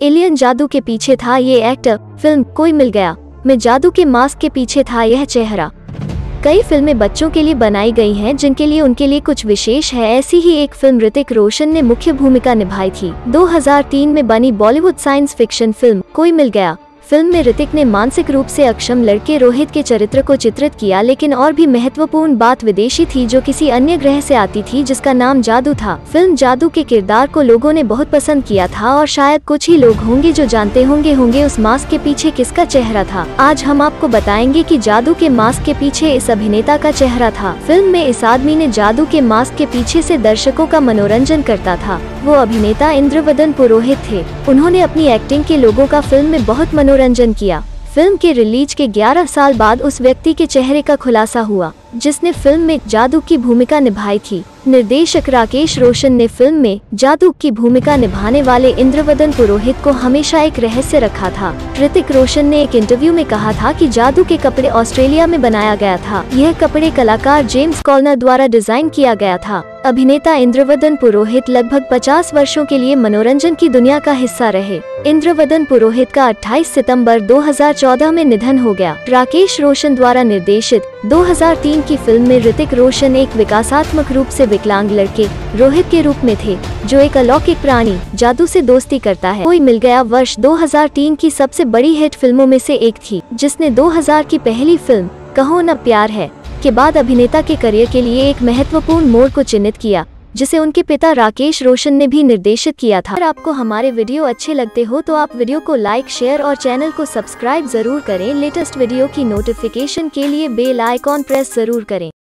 Alien जादू के पीछे था ये एक्टर, फिल्म कोई मिल गया में जादू के मास्क के पीछे था यह चेहरा। कई फिल्में बच्चों के लिए बनाई गई हैं जिनके लिए उनके लिए कुछ विशेष है। ऐसी ही एक फिल्म ऋतिक रोशन ने मुख्य भूमिका निभाई थी। 2003 में बनी बॉलीवुड साइंस फिक्शन फिल्म कोई मिल गया। फिल्म में ऋतिक ने मानसिक रूप से अक्षम लड़के रोहित के चरित्र को चित्रित किया, लेकिन और भी महत्वपूर्ण बात विदेशी थी जो किसी अन्य ग्रह से आती थी जिसका नाम जादू था। फिल्म जादू के किरदार को लोगों ने बहुत पसंद किया था और शायद कुछ ही लोग होंगे जो जानते होंगे उस मास्क के पीछे किसका चेहरा था। आज हम आपको बताएंगे कि जादू के मास्क के पीछे इस अभिनेता का चेहरा था। फिल्म में इस आदमी ने जादू के मास्क के पीछे से दर्शकों का मनोरंजन करता था। वो अभिनेता इंद्रवदन पुरोहित थे। उन्होंने अपनी एक्टिंग के लोगों का फिल्म में बहुत मनोरंजन किया। फिल्म के रिलीज के 11 साल बाद उस व्यक्ति के चेहरे का खुलासा हुआ जिसने फिल्म में जादू की भूमिका निभाई थी। निर्देशक राकेश रोशन ने फिल्म में जादू की भूमिका निभाने वाले इंद्रवदन पुरोहित को हमेशा एक रहस्य रखा था। ऋतिक रोशन ने एक इंटरव्यू में कहा था कि जादू के कपड़े ऑस्ट्रेलिया में बनाया गया था। यह कपड़े कलाकार जेम्स कॉर्नर द्वारा डिजाइन किया गया था। अभिनेता इंद्रवदन पुरोहित लगभग 50 वर्षों के लिए मनोरंजन की दुनिया का हिस्सा रहे। इंद्रवदन पुरोहित का 28 सितंबर 2014 में निधन हो गया। राकेश रोशन द्वारा निर्देशित 2003 की फिल्म में ऋतिक रोशन एक विकासात्मक रूप से विकलांग लड़के रोहित के रूप में थे जो एक अलौकिक प्राणी जादू से दोस्ती करता है। कोई मिल गया वर्ष 2003 की सबसे बड़ी हिट फिल्मों में से एक थी, जिसने 2000 की पहली फिल्म कहो न प्यार है के बाद अभिनेता के करियर के लिए एक महत्वपूर्ण मोड़ को चिन्हित किया, जिसे उनके पिता राकेश रोशन ने भी निर्देशित किया था। अगर आपको हमारे वीडियो अच्छे लगते हो तो आप वीडियो को लाइक, शेयर और चैनल को सब्सक्राइब जरूर करें। लेटेस्ट वीडियो की नोटिफिकेशन के लिए बेल आइकॉन प्रेस जरूर करें।